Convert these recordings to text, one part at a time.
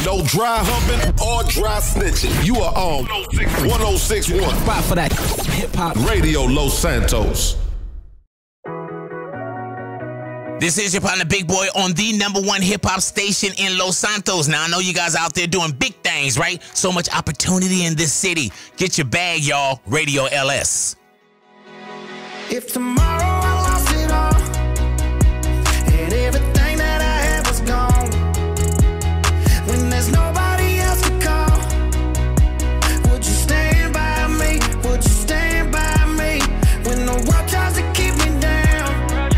No dry humping or dry snitching. You are on 1061. Spot for that hip-hop. Radio Los Santos. This is your partner, Big Boy, on the #1 hip-hop station in Los Santos. Now, I know you guys out there doing big things, right? So much opportunity in this city. Get your bag, y'all. Radio LS. If tomorrow I lost it all, and everything that I had was gone, when there's nobody else to call, would you stand by me? Would you stand by me? When the world tries to keep me down,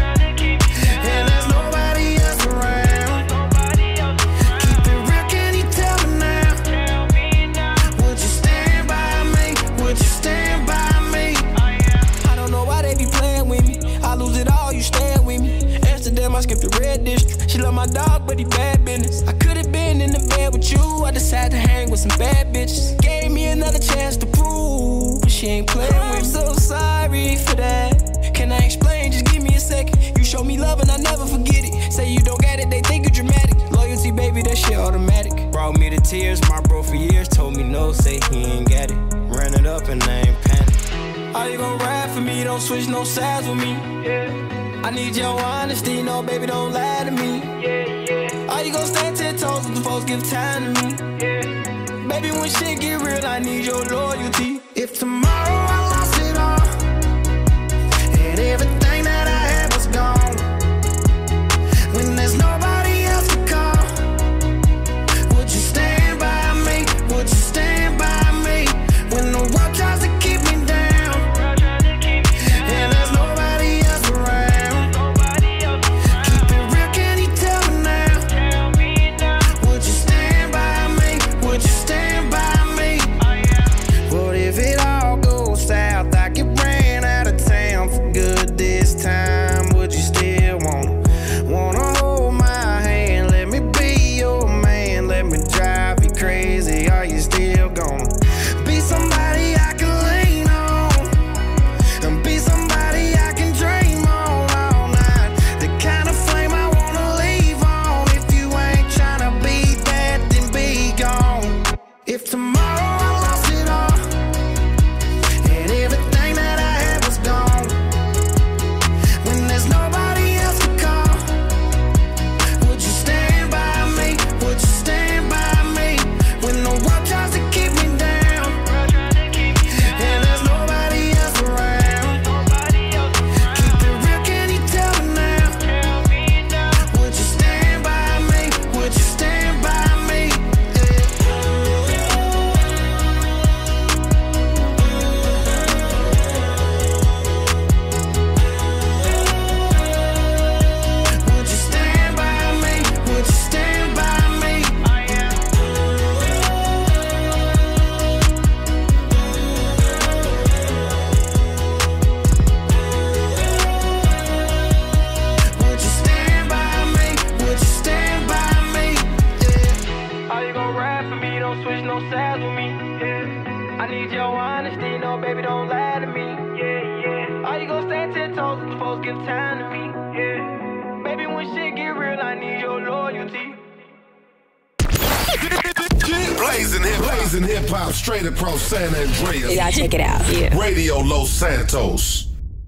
and there's nobody else around, keep it real, can you tell me now? Would you stand by me? Would you stand by me? I don't know why they be playing with me. I lose it all, you stand with me. Amsterdam, I skipped the red district. She love my dog, but he bad business. I could've been in the bed with you. I decided to hang with some bad bitches. Gave me another chance to prove, but she ain't playing with me. I'm so sorry for that. Can I explain? Just give me a second. You show me love and I never forget it. Say you don't got it, they think you dramatic. Loyalty, baby, that shit automatic. Brought me to tears, my bro for years told me no, say he ain't got it. Ran it up and I ain't panicked. Are you gon' ride for me? Don't switch no sides with me. I need your honesty, no baby, don't lie to me. Are you gon' stand 10 toes when the folks give time to me? Baby, when shit get real, I need your loyalty. If tomorrow I lost it all, and everything that I had was gone, when there's nobody else to call, would you stand by me? Would you stand by me? When the world tries to keep me down, and there's nobody else around, keep it real, can you tell me now? Would you stand by me? Would you stand by me? What if it all goes south? I get ran out of town for good this time. Would you still wanna hold my hand? Let me be your man. Let me drive you crazy. Are you still gonna be somebody I can lean on, and be somebody I can dream on all night? The kind of flame I wanna leave on. If you ain't tryna be that, then be gone. If tomorrow I lost it all, and everything that I had was gone, when there's nobody else to call, would you stand by me? Would you stand by me? When the world tries to keep me down, and there's nobody else around, keep it real, can you tell me now? Would you stand by me? Would you stand by me? Would you stand by me? Would you stand by me? Would you stand by me? Would you stand by me? Are you gon' ride for me? Don't switch no sides with me. I need your honesty, no baby, don't lie to me. Are you gon' stand 10 toes if the folks give time to me? Baby, when shit get real, I need your loyalty. Blazing hip hop straight across San Andreas. You gotta check it out. Yeah. Radio Los Santos.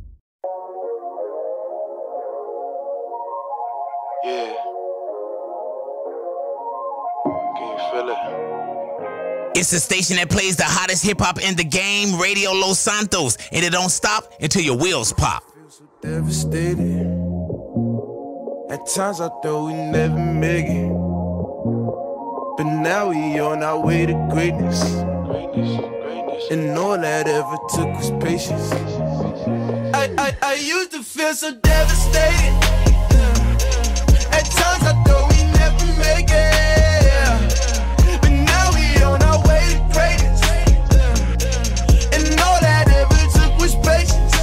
Yeah. Can you feel it? It's the station that plays the hottest hip-hop in the game, Radio Los Santos. And it don't stop until your wheels pop. Devastated. At times I thought we never make it, but now we on our way to greatness. And all that ever took was patience. I used to feel so devastated. At times I thought we never make it, but now we on our way to greatness. And all that ever took was patience.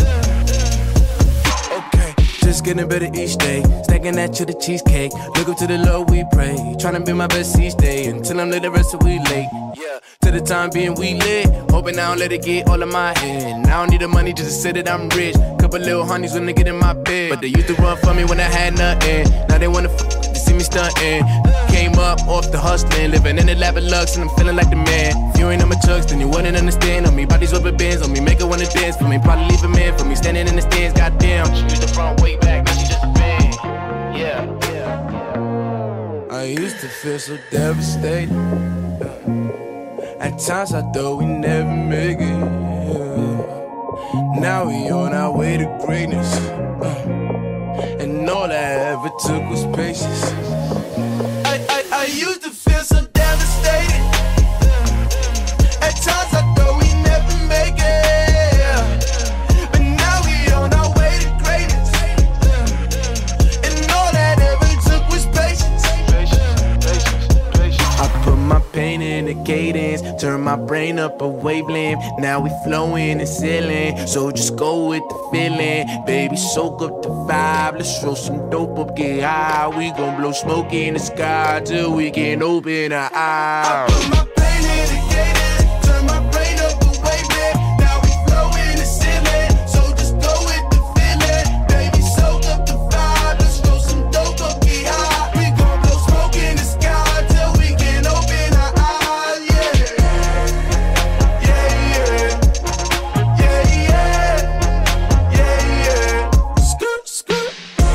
Okay, just getting better each day. Stacking that to the cheesecake. Look up to the Lord we pray. Trying to be my best each day until I'm late, the rest of we late. Yeah, to the time being we lit. Hoping I don't let it get all in my head. I don't need the money just to say that I'm rich. Couple little honeys when they get in my bed, but they used to run for me when I had nothing. Now they wanna fuck with the see me stunting. Came up off the hustling, living in the Lux, and I'm feeling like the man. If you ain't on my chucks, then you wouldn't understand. On me, bodies rubber bands, on me, make her wanna dance for me. Probably leave a man for me, standing in the stands, goddamn. She used the front way back, now she just a fan. Yeah. I used to feel so devastated. At times I thought we never make it. Now we on our way to greatness. And all I ever took was patience. I used to feel so devastated. At times I thought we never make it. But now we on our way to greatness. And all that ever took was patience. I put my pain in the cadence, turn my brain up a wavelength. Now we flowing and sailing, so just go with the feeling. Baby, soak up the vibe, let's roll some dope up, get high. We gon' blow smoke in the sky till we can open our eyes. I put my pain in the cadence, turn my brain up a wavelength. Now we flowing and sailing, so just go with the feeling. Baby, soak up the vibe, let's roll some dope up, get high. We gon' blow smoke in the sky till we can open our eyes. Yeah, yeah, yeah, yeah, yeah, yeah. Skirt, skirt.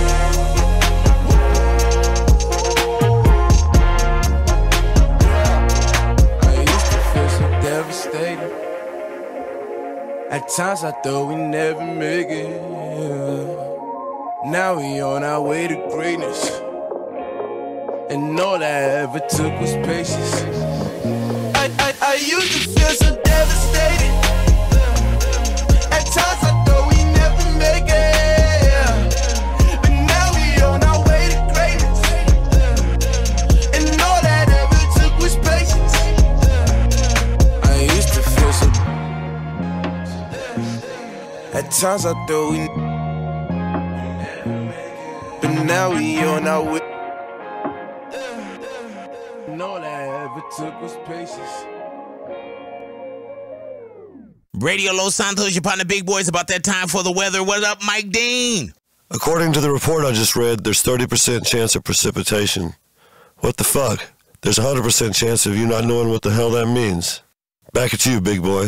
I used to feel so devastated. At times I thought we never make it. Now we on our way to greatness. And all I ever took was patience. I used to feel so devastated. At times I thought we never make it. But now we on our way to greatness. And all that ever took was patience. I used to feel so. At times I thought we. But now we on our way. And all I ever took was patience. Radio Los Santos, your partner Big Boy. It's about that time for the weather. What up, Mike Dean? According to the report I just read, there's 30% chance of precipitation. What the fuck? There's a 100% chance of you not knowing what the hell that means. Back at you, Big Boy.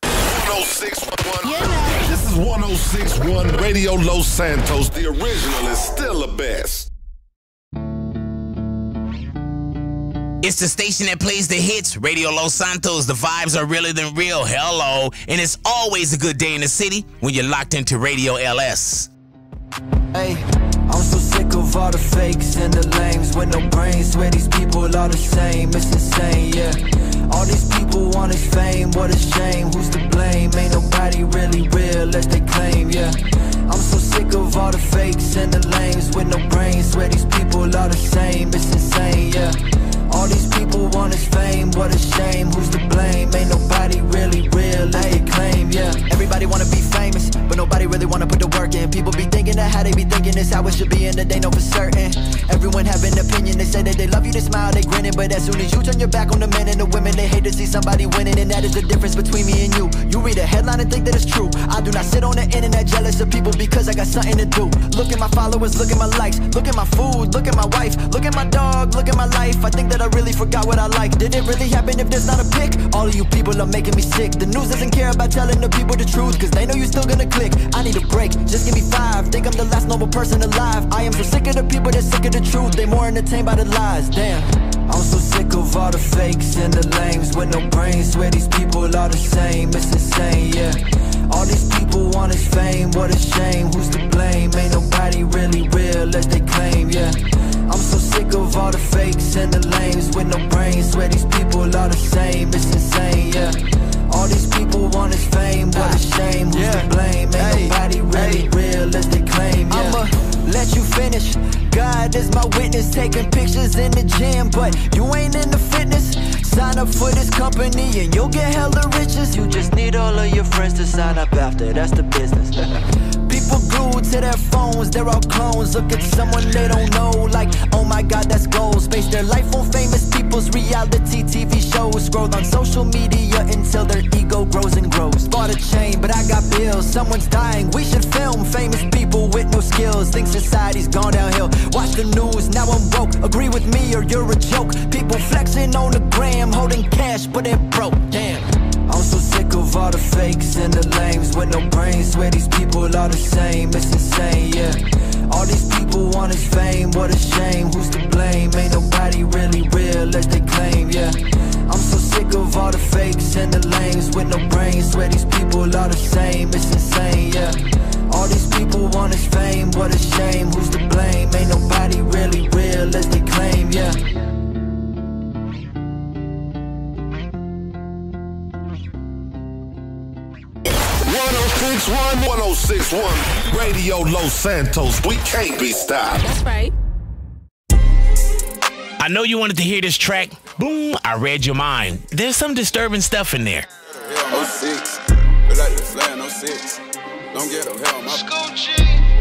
1061. This is 1061 Radio Los Santos. The original is still the best. It's the station that plays the hits, Radio Los Santos. The vibes are realer than real. Hello. And it's always a good day in the city when you're locked into Radio LS. Hey, I'm so sick of all the fakes and the lames with no brains. Swear these people are the same, it's insane, yeah. All these people want is fame, what a shame. Who's to blame? Ain't nobody really real as they claim, yeah. I'm so sick of all the fakes and the lames with no brains. Swear these people are the same, it's insane, yeah. All these people want is fame, what a shame. Who's to blame? Ain't nobody really real as they claim, yeah. Everybody wanna be famous, but nobody really wanna put the work in. People be thinking that how they be thinking is how it should be, and that they know for certain. Everyone have an opinion, they say that they love you, they smile, they grinning. But as soon as you turn your back on the men and the women, they hate to see somebody winning. And that is the difference between me and you. You read a headline and think that it's true. I do not sit on the internet jealous of people because I got something to do. Look at my followers, look at my likes, look at my food, look at my wife, look at my dog, look at my life. I think that I really forgot what I like. Did it really happen if there's not a pic? All of you people are making me sick. The news doesn't care about telling the people the truth, cause they know you still gonna click. I need a break, just give me 5. Think I'm the last normal person alive. I am so sick of the people that's sick of the truth. They more entertained by the lies, damn. I'm so sick of all the fakes and the lames with no brains. Swear these people are the same, it's insane, yeah. All these people want is fame, what a shame. Who's to blame? Ain't nobody really real as they claim, yeah. I'm so sick of all the fakes and the lames with no brains. Swear these people are the same, it's insane, yeah. All these people want is fame, what a shame. Who's to blame? Ain't nobody really real as they claim, yeah. I'ma let you finish. God is my witness, taking pictures in the gym, but you ain't into fitness. Sign up for this company and you'll get hella riches. You just need all of your friends to sign up after, that's the business. People glued to their phones, they're all clones. Look at someone they don't know, like, oh my god, that's gold. Base their life on famous people those reality TV shows. Scroll on social media until their ego grows and grows. Bought a chain, but I got bills. Someone's dying, we should film. Famous people with no skills. Think society's gone downhill. Watch the news, now I'm woke. Agree with me or you're a joke. People flexing on the gram, holding cash, but they're broke. Damn. I'm so sick of all the fakes and the lames with no brains. Swear these people are the same, it's insane, yeah. All these people want is fame, what a shame. Who's to blame? Ain't nobody really real as they claim, yeah. I'm so sick of all the fakes and the lames with no brains. Swear these people are the same, it's insane, yeah. All these people want is fame, what a shame. Who's to blame? Ain't nobody really real as they claim, yeah. 1061 Radio Los Santos. We can't be stopped. That's right. I know you wanted to hear this track. Boom, I read your mind. There's some disturbing stuff in there. 06, feel like the flag, 06. Don't get no hell on my Gucci.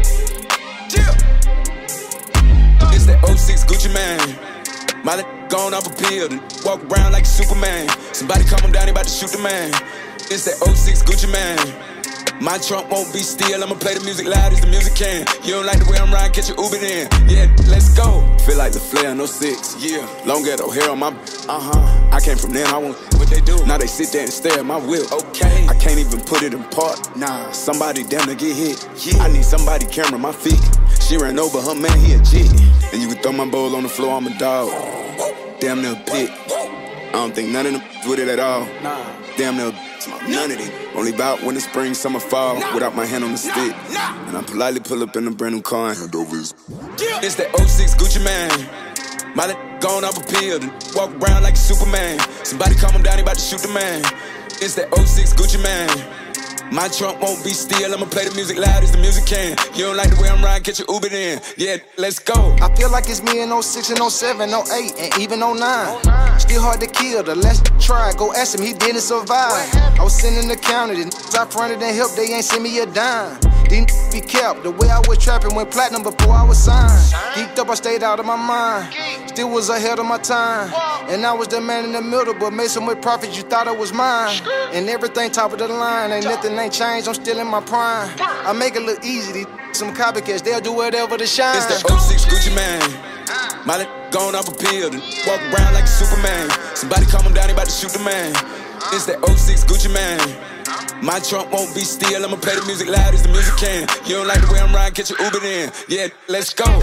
It's that 06 Gucci man. My gone off a pill, walk around like Superman. Somebody calm him down, he about to shoot the man. It's that 06 Gucci man. My trunk won't be still, I'ma play the music loud as the music can. You don't like the way I'm riding, catch your Uber in. Yeah, let's go. Feel like the flare, 06. Yeah, long ghetto hair on my. I came from them, I want what they do. Now they sit there and stare at my whip. Okay, I can't even put it in park. Nah, somebody damn to get hit. Yeah. I need somebody camera my feet. She ran over her man, he a G. And you can throw my bowl on the floor, I'm a dog. Damn near a pit. I don't think none of them with it at all. Nah. Damn near none of them. Only about when the spring, summer, fall. Without my hand on the stick. And I politely pull up in a brand new car and hand over his. It's that 06 Gucci man. My gone off a pill, walk around like a Superman. Somebody calm him down, he about to shoot the man. It's that 06 Gucci man. My trunk won't be still, I'ma play the music loud as the music can. You don't like the way I'm riding, catch your Uber in. Yeah, let's go. I feel like it's me in 06 and 07, 08, and even 09. Still hard to kill, the last try, go ask him, he didn't survive. I was sitting in the county, the I fronted and helped, they ain't send me a dime. Didn't be kept, the way I was trapping went platinum before I was signed. Geeked up, I stayed out of my mind. Still was ahead of my time. And I was the man in the middle, but made so much profit you thought it was mine. And everything top of the line, ain't nothing ain't changed, I'm still in my prime. I make it look easy, these some copycats, they'll do whatever to shine. It's that 06 Gucci man. My gone off a pill, walk around like a Superman. Somebody calm him down, he about to shoot the man. It's that 06 Gucci man. My trunk won't be still, I'ma play the music loud as the music can. You don't like the way I'm riding, catch your Uber in. Yeah, let's go.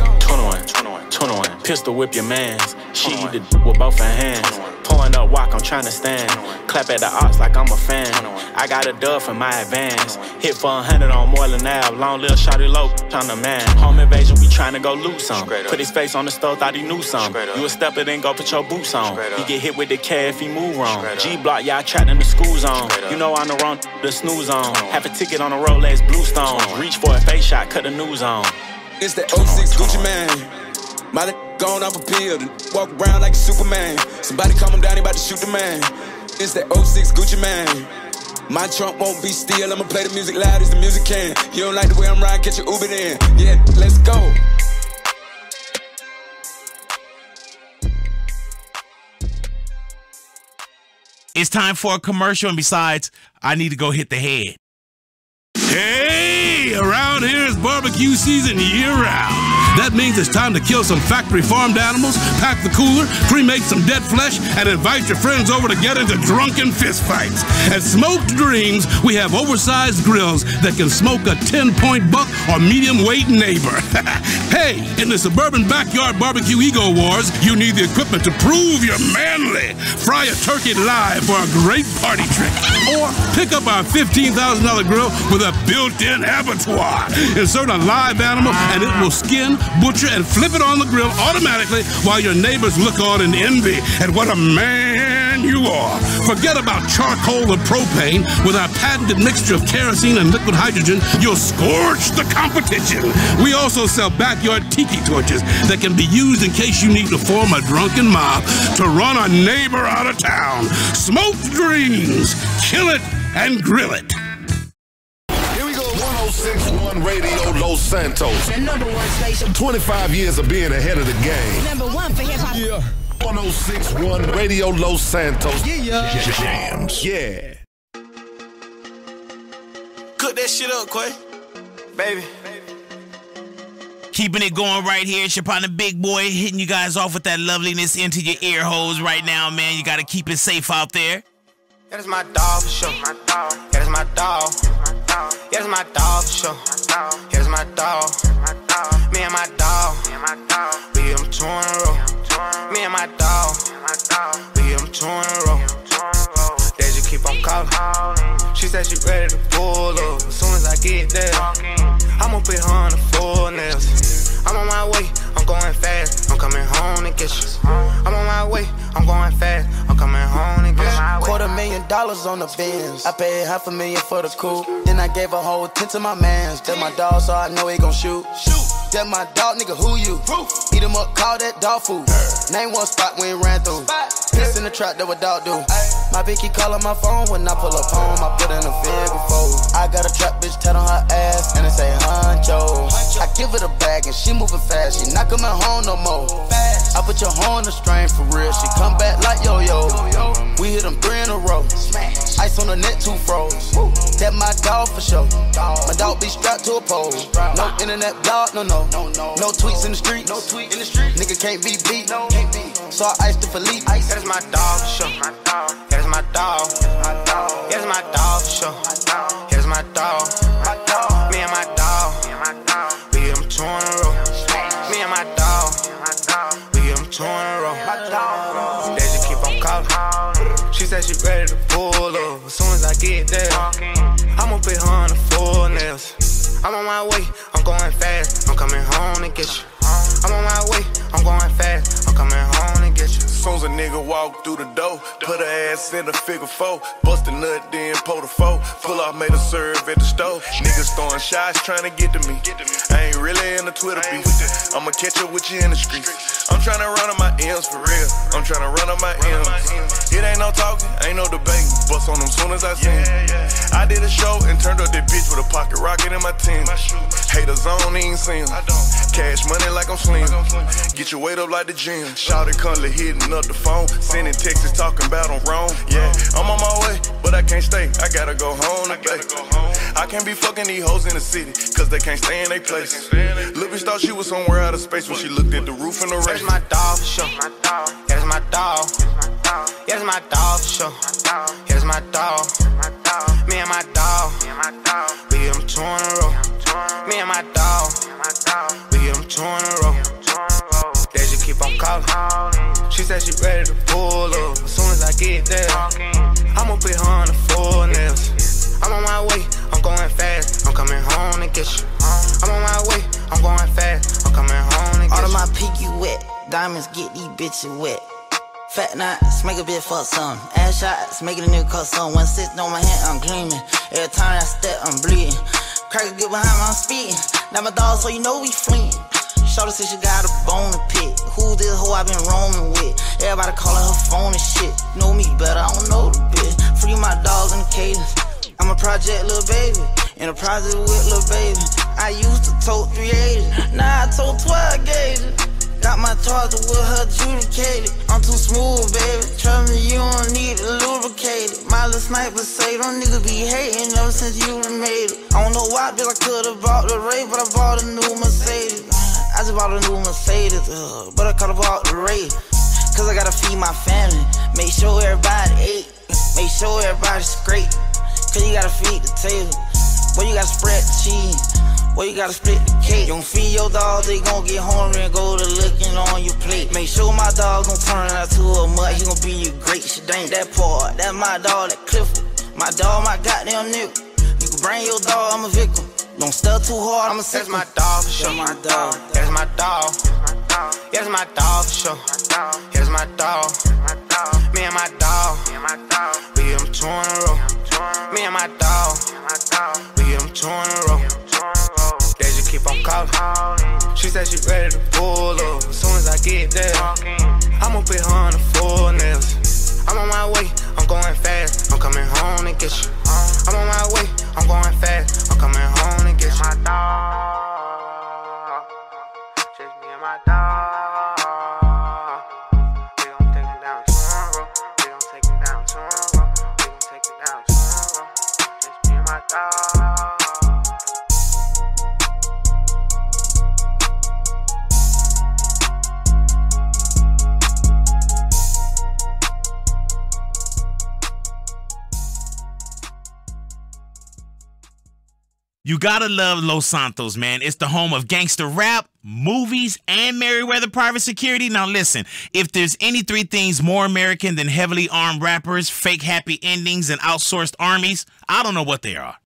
21, pistol whip your mans. She the with both her hands. Pulling up, walk, I'm trying to stand. Clap at the ox like I'm a fan. I got a dub for my advance. Hit for 100 on Moreland Ave. Long little shawty low, on the man. Home invasion, we trying to go loot some. Put his face on the stove, thought he knew some. You a stepper, then go put your boots on. He get hit with the K if he move wrong. G-block, y'all trapped in the school zone. You know I'm the wrong, the snooze on. Have a ticket on the Rolex Bluestone. Reach for a face shot, cut the news on. It's that 06 Gucci man. My gone off a pill, walk around like a Superman. Somebody calm him down, he about to shoot the man. It's that 06 Gucci man. My trunk won't be still, I'ma play the music loud as the music can. You don't like the way I'm riding, catch your Uber in. Yeah, let's go. It's time for a commercial, and besides, I need to go hit the head. Hey, around here is barbecue season year-round. That means it's time to kill some factory farmed animals, pack the cooler, cremate some dead flesh, and invite your friends over to get into drunken fistfights. At Smoked Dreams, we have oversized grills that can smoke a 10-point buck or medium-weight neighbor. Hey, in the suburban backyard barbecue ego wars, you need the equipment to prove you're manly. Fry a turkey live for a great party trick. Or pick up our $15,000 grill with a built-in abattoir. Insert a live animal and it will skin, butcher, and flip it on the grill automatically while your neighbors look on in envy at what a man you are. Forget about charcoal or propane. With our patented mixture of kerosene and liquid hydrogen, you'll scorch the competition. We also sell backyard tiki torches that can be used in case you need to form a drunken mob to run a neighbor out of town. Smoked Dreams. Kill it and grill it. 1061 Radio Los Santos. The #1 station. 25 years of being ahead of the game. #1 for hip hop. Yeah. 1061 Radio Los Santos. Yeah. Jams. Yeah. Cook that shit up, Quay. Baby. Keeping it going right here. It's your partner, Big Boy, hitting you guys off with that loveliness into your ear holes right now, man. You gotta keep it safe out there. That is my dog for sure. That is my dog. That is my dog for sure. That is my dog. Me and my dog. We hit them 2 in a row. Me and my dog. We hit them 2 in a row. They just keep on calling. She said she ready to pull up. As soon as I get there, I'ma put her on the full nails. I'm on my way, I'm going fast. I'm coming home to get you. I'm on my way, I'm going fast. I'm coming home to get you. $250,000 on the Benz. I paid $500,000 for the coupe. Then I gave a whole 10 to my mans. That's my dog, so I know he gon' shoot. That's my dog, nigga, who you? Eat him up, call that dog food. Name one spot we ain't ran through. Piss in the trap, that what dog do. My bitch keep calling my phone when I pull up home. I put in a fig before. I got a trap bitch tat on her ass and it say honcho. I give her the bag and she moving fast. She not coming home no more. I put your horn on the string for real. She come back like yo-yo. We hit them 3 in a row. Ice on the net, 2 froze. That my dog for sure. My dog be strapped to a pole. No internet blog, no. No tweets in the street. Nigga can't be beat. So I iced the Philippe. That is my dog for sure. That is my dog. That is my dog for sure. That is my dog. Me and my dog. We hit them 2 in a row. Me and my dog. We hit them 2 in a row. They just keep on calling. She said she ready to pull up. As soon as I get there, I'ma put her on the full nails. I'm on my way, I'm going fast. I'm coming home to get you. I'm on my way, I'm going fast. I'm coming home to get you. Soon as a nigga walk through the door, put her ass in a figure 4, bust a nut, then pull the 4. Pull off, made a serve at the stove. Niggas throwing shots trying to get to me. I ain't really in the Twitter beef. I'ma catch up with you in the streets. I'm trying to run on my M's for real. I'm trying to run on my M's. It ain't no talking, ain't no debating. Bust on them soon as I see him. I did a show and turned up that bitch with a pocket rocket in my team. Haters on, ain't seen them. Cash money like I'm slim. Get your weight up like the gym. Shout it, cuddly, hitting up the phone. Sending texts talking about I'm wrong. Yeah, I'm on my way, but I can't stay. I gotta go home today. I can't be fucking these hoes in the city, cause they can't stay in their place. Lil' bitch thought she was somewhere out of space when she looked at the roof in the race. That's my dog for sure. That is my dog. That is my dog for sure. That is my dog. Me and my dog. We hit them 2 in a row. Me and my dog. We hit them 2 in a row. They just keep on calling. She said she ready to pull up. As soon as I get there, I'ma put her on the full nails. I'm on my way, I'm going fast. I'm coming home to get you. I'm on my way, I'm going fast. I'm coming home to get you. All of my pinky wet, diamonds get these bitches wet. Fat knots, make a bitch fuck some. Ass shots, making a nigga cut some. 160 on my hand, I'm gleaming. Every time I step, I'm bleeding. Cracker get behind me, I'm speeding. Now my dog, so you know we fleeing. Shorty said she got a bone to pick. Who this hoe I been roaming with? Everybody calling her phone and shit. Know me better, I don't know the bitch. Free my dogs in the cadence. I'm a project little baby. In a project with little baby. I used to tote 380. Now I tote 12 gauges. Got my charger with her adjudicated. I'm too smooth, baby. Trust me, you don't need it lubricated. My little sniper say, them niggas be hating ever since you done made it. I don't know why, bitch, I could've bought the Ray, but I bought a new Mercedes. I just bought a new Mercedes, but I could've bought the Ray. Cause I gotta feed my family. Make sure everybody ate. Make sure everybody's straight. Cause you gotta feed the table. Boy, you gotta spread the cheese. Boy, you gotta split the cake. You don't feed your dogs, they gon' get hungry and go to looking on your plate. Make sure my dog gon' turn out to a mutt. He gon' be you great. Shit ain't that part. That's my dog, that Clifford. My dog, my goddamn nigga. You can bring your dog, I'm a victim. Don't stare too hard, I'ma That's my dog for sure. My dog. That's my dog. That's my dog for sure. That's my dog. Me and my dog. We hit them 2 in a row. Me and my dog. We hit them 2 in a row. They just keep on calling. She said she ready to pull up. As soon as I get there, I'ma put her on the full nails. I'm on my way, I'm going fast. I'm coming home to get you. I'm on my way, I'm going fast. I'm coming home to get you. My dog, just me and my dog. We You gotta love Los Santos, man. It's the home of gangster rap, movies, and Merriweather Private Security. Now listen, if there's any three things more American than heavily armed rappers, fake happy endings, and outsourced armies, I don't know what they are.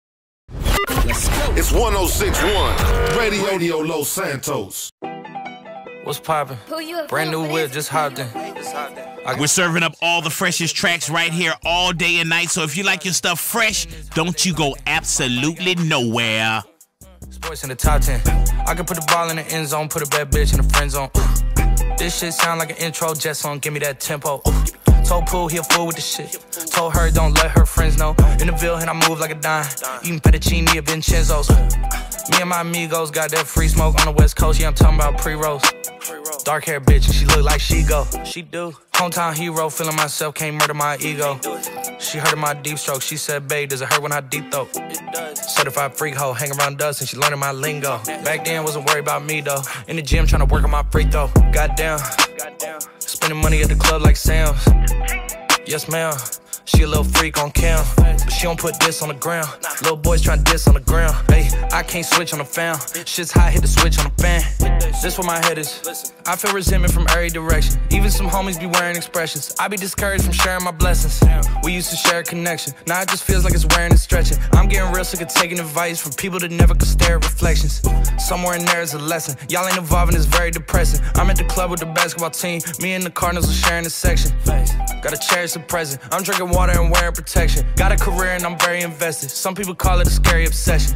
It's 106.1 Radio Los Santos. What's poppin'? Brand new whip, just hopped in. We're serving up all the freshest tracks right here all day and night. So if you like your stuff fresh, don't you go absolutely nowhere. Sports in the top 10. I can put the ball in the end zone, put a bad bitch in the friend zone. This shit sound like an intro jet song, give me that tempo. Told Pooh he a fool with the shit. Told her don't let her friends know. In the Ville and I move like a dime. Eating fettuccine at Vincenzo's. Me and my amigos got that free smoke on the West Coast. Yeah, I'm talking about pre-rolls. Dark hair bitch and she look like she go. She do. Hometown hero, feeling myself, can't murder my ego. She heard of my deep stroke. She said, babe, does it hurt when I deep throat? Certified freak hoe, hang around dust and she learning my lingo. Back then, wasn't worried about me though. In the gym, trying to work on my free throw. Goddamn. Spending money at the club like Sam's. Yes, ma'am. She a little freak on cam, but she don't put this on the ground. Little boys tryna diss on the ground. Hey, I can't switch on the fan. Shit's hot, hit the switch on the fan. This where my head is. I feel resentment from every direction. Even some homies be wearing expressions. I be discouraged from sharing my blessings. We used to share a connection. Now it just feels like it's wearing and stretching. I'm getting real sick of taking advice from people that never could stare at reflections. Somewhere in there is a lesson. Y'all ain't evolving, it's very depressing. I'm at the club with the basketball team. Me and the Cardinals are sharing the section. Gotta cherish the present. I'm drinking water and wearing protection. Got a career and I'm very invested. Some people call it a scary obsession.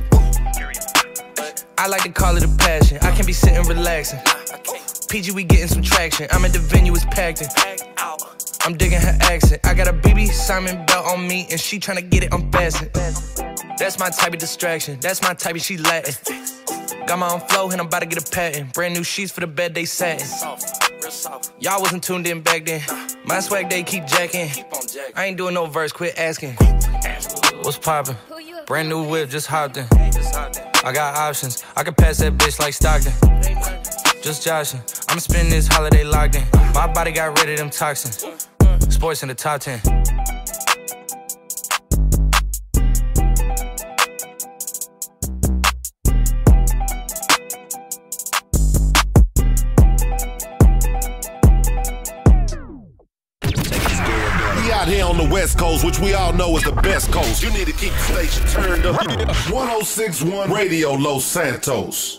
I like to call it a passion. I can be sitting relaxing. PG, we getting some traction. I'm at the venue, it's packed in. I'm digging her accent. I got a BB Simon belt on me and she tryna get it unfastened. That's my type of distraction. That's my type of she Latin. Got my own flow and I'm about to get a patent. Brand new sheets for the bed they satin. Y'all wasn't tuned in back then. My swag they keep jacking. I ain't doing no verse, quit asking. What's poppin'? Brand new whip, just hopped in. I got options, I can pass that bitch like Stockton. Just joshing, I'ma spend this holiday locked in. My body got rid of them toxins. Sports in the top 10. Out here on the West Coast, which we all know is the best coast. You need to keep the station turned up. 106.1 Radio Los Santos.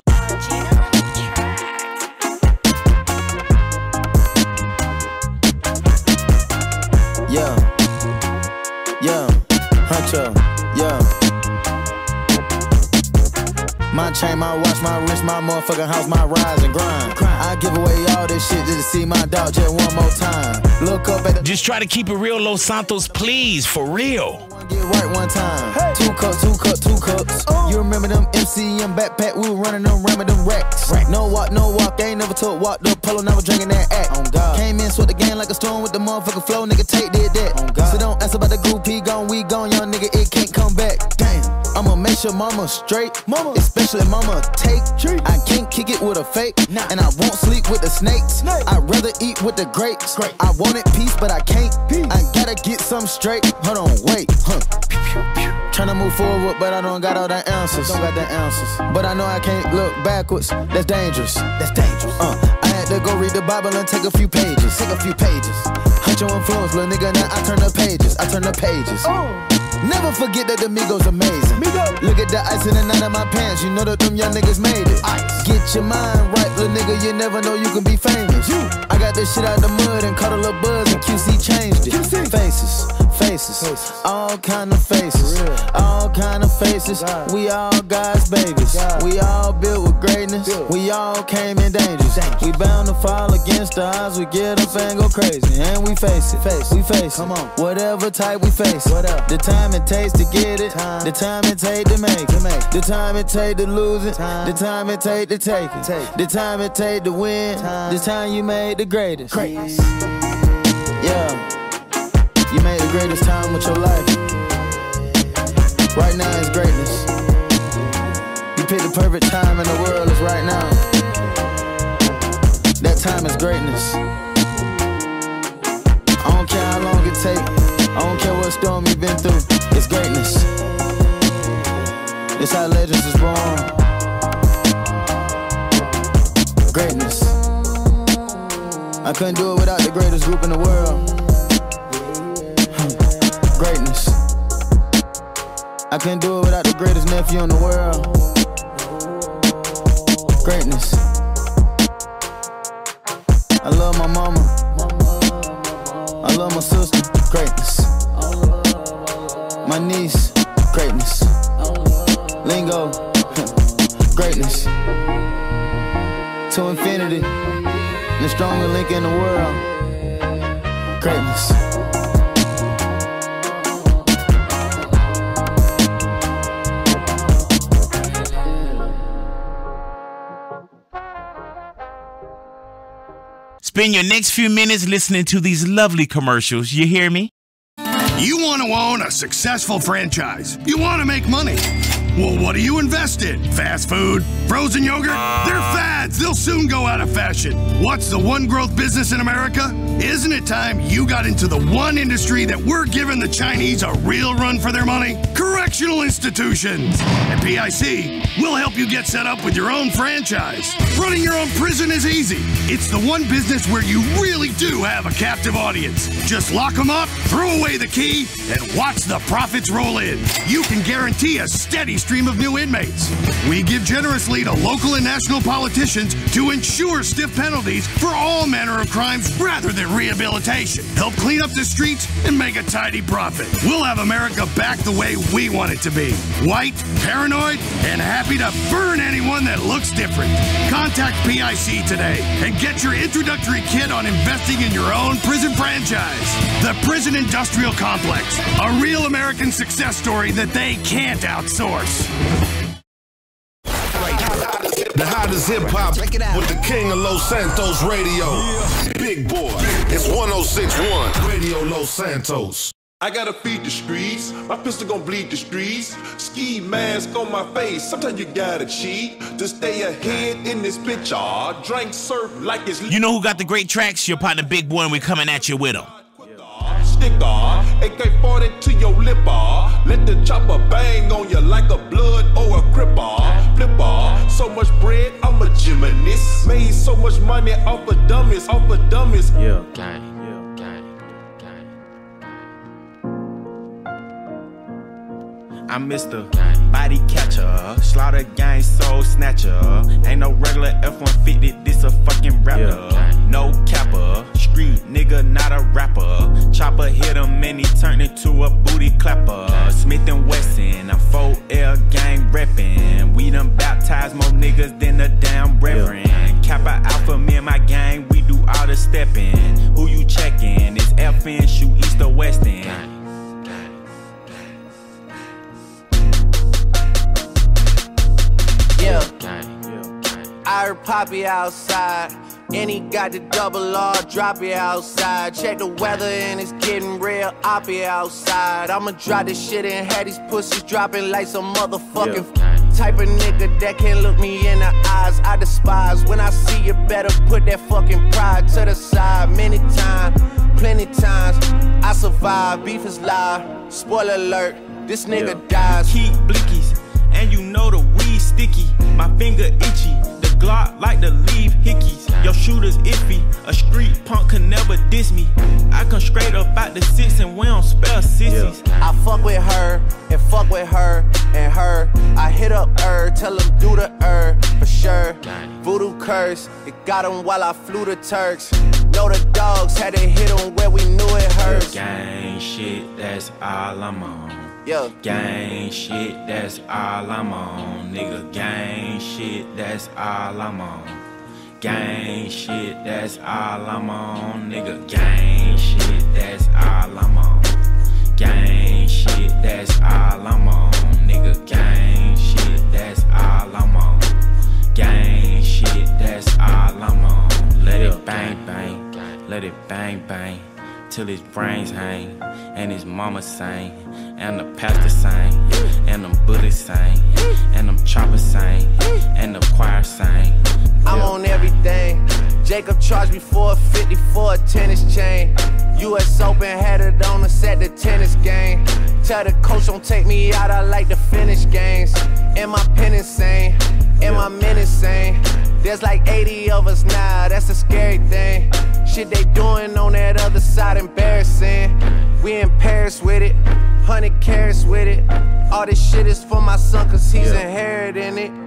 Huncho, my chain, my watch, my wrist, my motherfucking house, my rise and grind. I give away all this shit just to see my dog just one more time. Look up at the. Just try to keep it real, Los Santos, please, for real. Get right one time. Hey. Two cups. You remember them MCM backpack? We were running them, ramming them racks. No walk. They ain't never took walk the polo, never drinking that act. Oh, God. Came in, sweat the game like a storm with the motherfucking flow. Nigga, take did that. Oh, God. So don't ask about the group, he gone, we gone, young nigga, it can't come back. Damn. I'ma make sure mama straight, especially mama take. I can't kick it with a fake, and I won't sleep with the snakes. I'd rather eat with the grapes. I wanted peace, but I can't. I gotta get some straight. Hold on, wait, Tryna move forward, but I don't got all the answers. But I know I can't look backwards. That's dangerous. I had to go read the Bible and take a few pages. Hunt your influence, little nigga. Now I turn the pages. Never forget that the Migos amazing. Look at the ice in the night of my pants. You know that them young niggas made it. Get your mind right, little nigga. You never know you can be famous. I got this shit out the mud and caught a little buzz and QC changed it. Faces, all kind of faces, We all God's babies. We all built with greatness. We all came in dangers. We bound to fall against the odds. We get up and go crazy, and we face it. Come on, whatever type we face. The time it takes to get it, the time it takes to make it, the time it takes to lose it, the time it takes to take it, the time it takes to win, the time you made the greatest. You made the greatest time with your life. Right now is greatness. You picked the perfect time in the world, is right now. That time is greatness. I don't care how long it take. I don't care what storm you've been through. It's greatness. It's how I let couldn't do it without the greatest group in the world. Greatness. I couldn't do it without the greatest nephew in the world. Greatness. I love my mama. I love my sister. Greatness. My niece. Greatness. Lingo. Greatness. To infinity. The strongest link in the world. Greatness. Spend your next few minutes listening to these lovely commercials. You hear me? You want to own a successful franchise. You want to make money. Well, what do you invest in? Fast food? Frozen yogurt? They're fads. They'll soon go out of fashion. What's the one growth business in America? Isn't it time you got into the one industry that we're giving the Chinese a real run for their money? Correctional institutions. At PIC, we'll help you get set up with your own franchise. Running your own prison is easy. It's the one business where you really do have a captive audience. Just lock them up, throw away the key, and watch the profits roll in. You can guarantee a steady stream of new inmates. We give generously to local and national politicians to ensure stiff penalties for all manner of crimes rather than rehabilitation. Help clean up the streets and make a tidy profit. We'll have America back the way we want it to be. White, paranoid, and happy to burn anyone that looks different. Contact PIC today and get your introductory kit on investing in your own prison franchise. The Prison Industrial Complex, a real American success story that they can't outsource. The hottest hip-hop with the king of Los Santos radio. Big boy, it's 106.1 Radio Los Santos. I gotta feed the streets, my pistol gon' bleed the streets. Ski mask on my face, sometimes you gotta cheat to stay ahead in this picture. Drink, surf like it's... You know who got the great tracks? Your partner Big Boy, and we coming at you with them. Sticker, AK-40 to your lipper. Let the chopper bang on you like a blood or a cripper. Flipper, so much bread, I'm a gymnast. Made so much money off of dummies, Yeah, gang. I'm Mr. Body Catcher, Slaughter Gang Soul Snatcher. Ain't no regular F-150, this a fucking rapper. No capper, street nigga, not a rapper. Chopper hit him and he turned into a booty clapper. Smith & Wesson, I'm 4L gang reppin'. We done baptized more niggas than a damn reverend. Kappa Alpha, me and my gang, we do all the steppin'. Who you checkin'? It's FN, shoot east or west end. I heard Poppy outside, and he got the double R, drop it outside. Check the weather and it's getting real oppy outside. I'ma drop this shit and have these pussies dropping like some motherfucking type of nigga that can't look me in the eyes. I despise when I see you, better put that fucking pride to the side. Many times, plenty times, I survive. Beef is live, spoiler alert, this nigga dies. Keep blickies, and you know the weed sticky. My finger itchy, the Glock like to leave hickeys. Your shooter's iffy, a street punk can never diss me. I come straight up out the six and we don't spell sissies. I fuck with her, and fuck with her, and her. I hit up her, tell him do the for sure. Voodoo curse, it got him while I flew the Turks. Know the dogs had to hit him where we knew it hurts. Gang shit, that's all I'm on. Yeah. Gang shit, that's all I'm on. Nigga, gang shit, that's all I'm on. Gang shit, that's all I'm on. Nigga, gang shit, that's all I'm on. Gang shit, that's all I'm on. Nigga, gang shit, that's all I'm on. Gang shit, that's all I'm on. Let it bang bang, let it bang bang, till his brains hang, and his mama sang, and the pastor sang, and them Buddhists sang, and them choppers sang, and the choir sang. I'm on everything. Jacob charged me $450 for a tennis chain. US Open had it on us at the tennis game. Tell the coach don't take me out, I like to finish games. And my pen insane, and my men insane. There's like 80 of us now, that's a scary thing. Shit they doing on that other side embarrassing. We in Paris with it, 100 carats with it. All this shit is for my son cause he's inheriting it.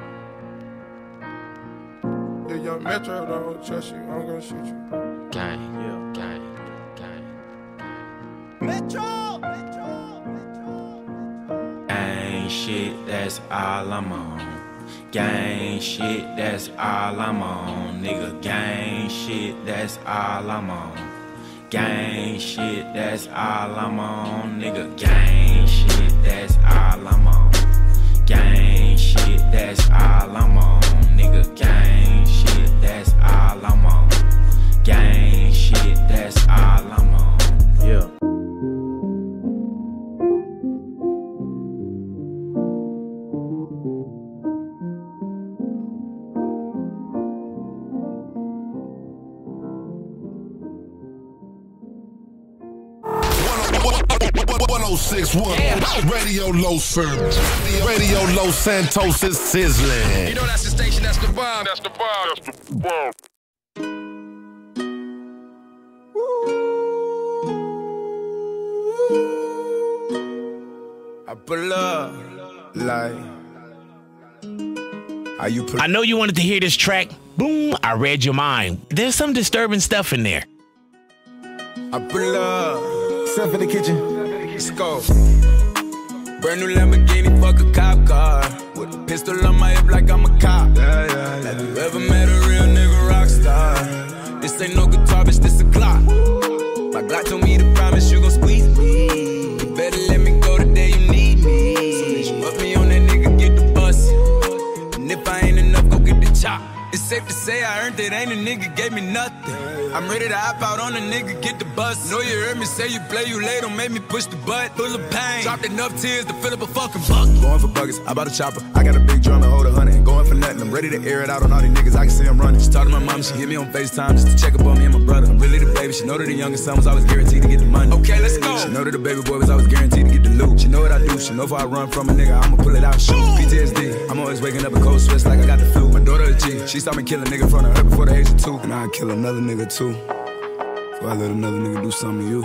The young Metro don't trust you, I'm gonna shoot you. Gang. Metro! Gang shit, that's all I'm on. Gang shit, that's all I'm on. Nigga, gang shit, that's all I'm on. Gang shit, that's all I'm on. Nigga, gang shit, that's all I'm on. Gang shit, that's all I'm on. Nigga, gang shit, that's all I'm on. Gang shit, that's all I'm on. Yeah. Radio Los Santos. Radio Los Santos is sizzling. You know that's the station, that's the bomb. That's the bomb. That's the bomb. I pull up like. I know you wanted to hear this track. Boom, I read your mind. There's some disturbing stuff in there. I pull up. Step in the kitchen. Let's go. Brand new Lamborghini, fuck a cop car. With a pistol on my hip like I'm a cop. Have you ever met a real nigga rock star? This ain't no guitar, bitch, this a Glock. My Glock told me to promise you gon' squeeze me. You better let me go the day you need me. So bitch, put me on that nigga, get the bus. And if I ain't enough, go get the chop. It's safe to say I earned it, ain't a nigga gave me nothing. I'm ready to hop out on a nigga, get the bus. Know you heard me say you play, you late, don't make me push the butt. Full of pain, dropped enough tears to fill up a fucking bucket. Going for buggers, I bought a chopper. I got a big drum and hold 100. Going for nothing, I'm ready to air it out on all these niggas. I can see them running. She talked to my mom, she hit me on FaceTime just to check up on me and my brother. I'm really the baby. She know that the youngest son was always guaranteed to get the money. Okay, let's go. She know that the baby boy was always guaranteed to get the loot. She know what I do. She know if I run from a nigga, I'ma pull it out and shoot. PTSD, I'm always waking up in cold sweats like I got the flu. My daughter a G, she saw me kill a nigga in front of her before the age of 2. And I'd kill another nigga too. So I let another nigga do something to you.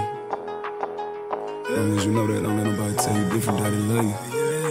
As long as you know that, don't let nobody tell you different, daddy love you.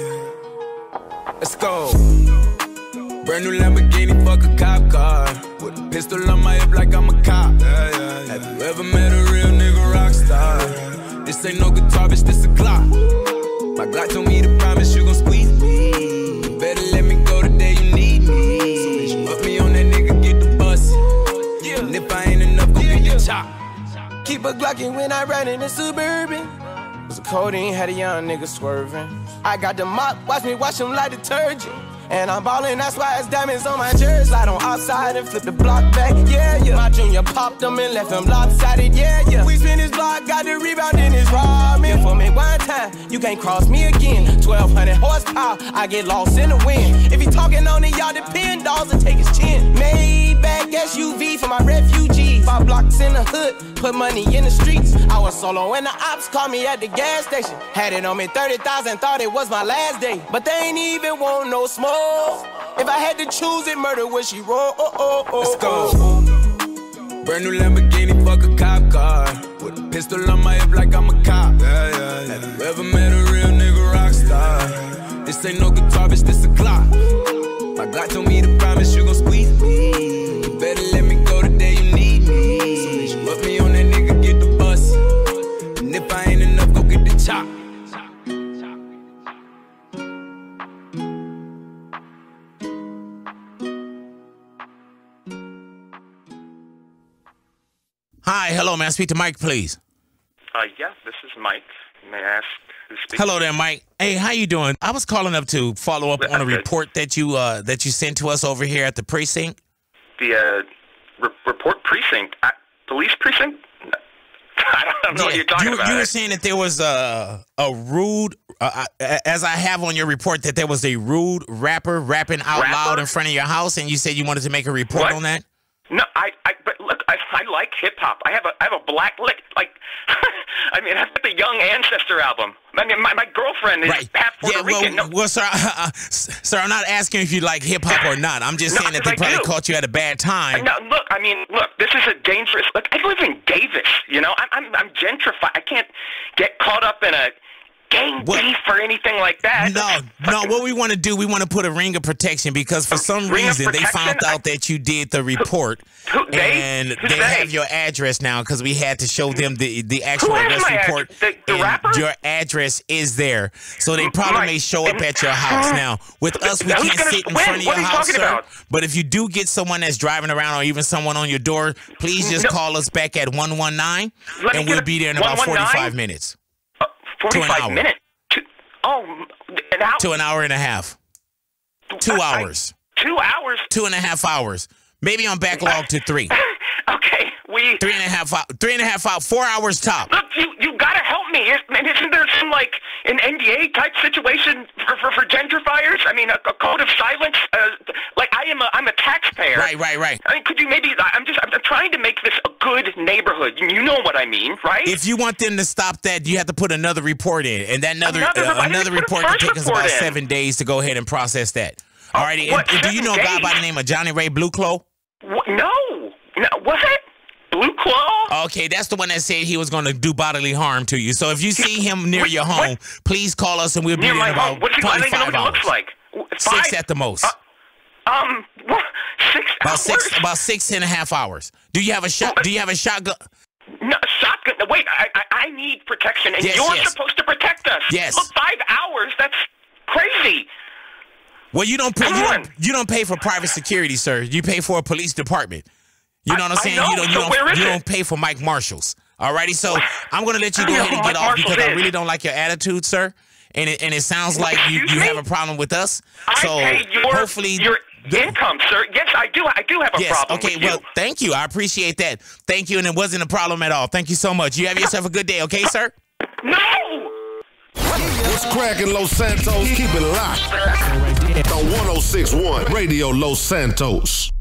Let's go. Brand new Lamborghini, fuck a cop car. With a pistol on my hip like I'm a cop. Have you ever met a real nigga rock star? This ain't no guitar, bitch, this a Glock. My Glock told me to promise you gon' squeeze me. You better let me go the day you need me. So bitch, put me on that nigga, get the bus. And if I ain't enough, go get the chop. Keep a Glockin' when I ride in the Suburban. Was a codeine, had a young nigga swerving. I got the mop, watch me wash him like detergent. And I'm ballin', that's why it's diamonds on my jersey. Slide on outside and flip the block back, yeah. My junior popped him and left him lopsided, yeah. We spin his block, got the rebound in his ramen. For me one time, you can't cross me again. 1200 horsepower, I get lost in the wind. If he talking on it, y'all depend, dolls and take his chin. Maybach SUV for my refugees. 5 blocks in the hood, put money in the streets. I was solo and the ops called me at the gas station. Had it on me 30,000, thought it was my last day. But they ain't even want no smoke. If I had to choose it, murder would she roll? Let's go. Brand new Lamborghini, fuck a cop car. With a pistol on my hip like I'm a cop. Have you ever met a real nigga rock star? This ain't no guitar, bitch, this a Glock. My Glock told me to promise you gon' squeeze me. You better let me go the day you need me. So bitch, put me on that nigga, get the bus. And if I ain't enough, go get the chop. Hi, hello, may I speak to Mike, please? Yeah, this is Mike. May I ask who's speaking? Hello there, Mike. Hey, how you doing? I was calling up to follow up on a report that you sent to us over here at the precinct. The report precinct? Police precinct? I don't know what you're talking about. You were saying that there was a rude, as I have on your report, that there was a rude rapper rapping out loud in front of your house, and you said you wanted to make a report on that? No, but look, I like hip hop. I have a black lick, like, I mean, I have the Young Ancestor album. I mean, my girlfriend is half Puerto Rican. Well, sir, sir, I'm not asking if you like hip hop or not. I'm just saying that they probably caught you at a bad time. No, look, this is a dangerous. Look, I live in Davis. You know, I'm gentrified. I can't get caught up in a gang beef or anything like that. No. What we want to do, we want to put a ring of protection because for some reason they found out that you did the report, and they have your address now because we had to show them the actual arrest report. The rapper? Your address is there, so they probably may show up at your house. Now, with us, we can't sit in front of your house, sir. But if you do get someone that's driving around or even someone on your door, please just call us back at 119, and we'll be there in about 45 minutes. 45 minutes? An hour? To an hour and a half. 2 hours. 2 hours? 2.5 hours. Maybe I'm backlog to 3. Okay, 3.5 hours. 4 hours top. Look, you gotta help me. Isn't there some like an NDA type situation for gentrifiers? I mean, a code of silence. Like I'm a taxpayer. Right. I mean, could you maybe? I'm trying to make this a good neighborhood. You know what I mean, right? If you want them to stop that, you have to put another report in, and that another report can take us about 7 days to go ahead and process that. All right. Do you know a guy by the name of Johnny Ray Blue Claw? No. What? Blue Claw? Okay, that's the one that said he was going to do bodily harm to you. So if you see him near your home, please call us and we'll be there in about 25 hours. Looks like 6 at the most. 6 hours? About 6.5 hours. Do you have a shotgun? No, shotgun. Wait, I need protection, and you're supposed to protect us. Yes. Look, 5 hours. That's crazy. Well, you don't pay for private security, sir. You pay for a police department. You know what I'm saying? You don't pay for Mike Marshalls. Alrighty, so I'm gonna let you go ahead and get off because I really don't like your attitude, sir. And it sounds like you have a problem with us. So I pay hopefully your income, sir. Yes, I do have a problem. Okay, with you. well, thank you. I appreciate that. Thank you, and it wasn't a problem at all. Thank you so much. You have yourself a good day, okay, sir? No! What's cracking, Los Santos? Keep it locked on 106.1 Radio Los Santos.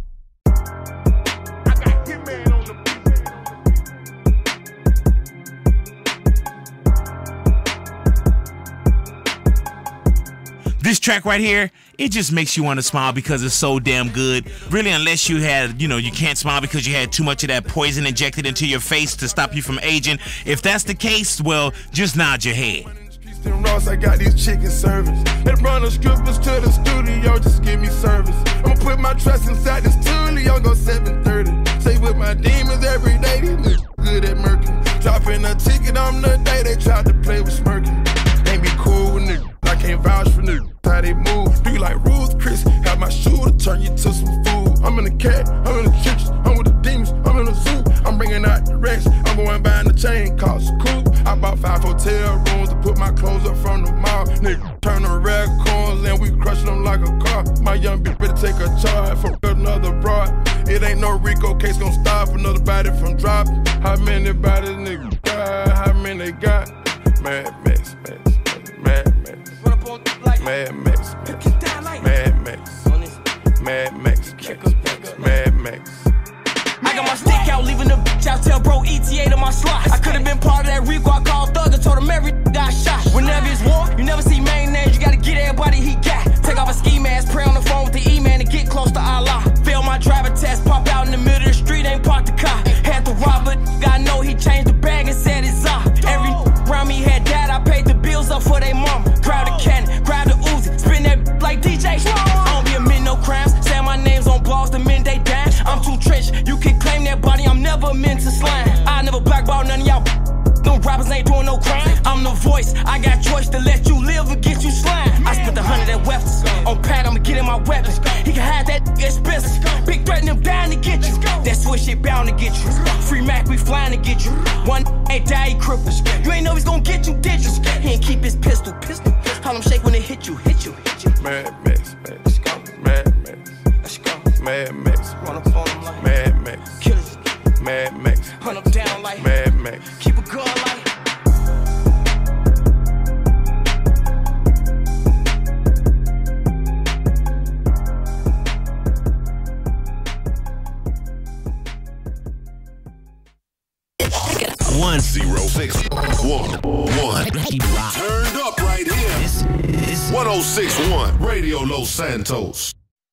This track right here, it just makes you want to smile because it's so damn good. Really, unless you had, you can't smile because you had too much of that poison injected into your face to stop you from aging. If that's the case, well, just nod your head. Ross, I got these chicken servers. They run the strippers to the studio, just give me service. I'ma put my trust inside this studio, go 7:30. Stay with my demons every day, these niggas good at murking. Dropping a ticket on the day they tried to play with smirking. Ain't be cool with niggas, I can't vouch for niggas. How they move, do you like rules, Chris? Have my shooter turn you to some food. I'm in the cat, I'm in the trenches, I'm with the demons, I'm in the zoo. I'm bringing out the rest, I'm going buying the chain, cost a coupe. I bought 5 hotel rooms to put my clothes up from the mall. Nigga, turn the raccoons and we crush them like a car. My young bitch better take a charge for another broad. It ain't no Rico case gonna stop another body from dropping. How many bodies niggas got? How many they got? Mad Max, Mad Max, Mad Max, Mad Max, Mad Max, Mad Max. I got my stick out, leaving the bitch out, tell bro ETA to my slot. I could've been part of that Rico, I called Thug and told him every got shot. Whenever it's war, you never see main names, you gotta get everybody he got. Take off a ski mask, pray on the phone with the E-man to get close to Allah. Fail my driver test, pop out in the middle of the street, ain't parked the car. Had to rob it, I know he changed the bag and said it's off. Every around me had died, I paid the bills up for they mama. Crowd the cannon, crowd the Uzi, spin that like DJ. I don't be admit no crimes, say my name's on blogs, the men they dying. I'm too trench, you can claim that body, I'm never meant to slime. I never blackball none of y'all. Them rappers ain't doing no crime. I'm the voice, I got choice to let you live or get you slime. I spent 100 at weapons, on pad I'ma get in my weapons. He can have that expensive, big threat and them down to get you. That switch shit bound to get you. Free Mac, we flying to get you. One ain't die, he crippled. You ain't know he's gonna get you, did you? He ain't keep his pistol. How them shake when they hit you. Mad Max, Mad Max, Mad Max, run up on him like Mad Max, killers, Mad Max, hunt him down like Mad Max, keep it going like. One 0 6 1 1. Turned up right here. This 1061 Radio Los Santos.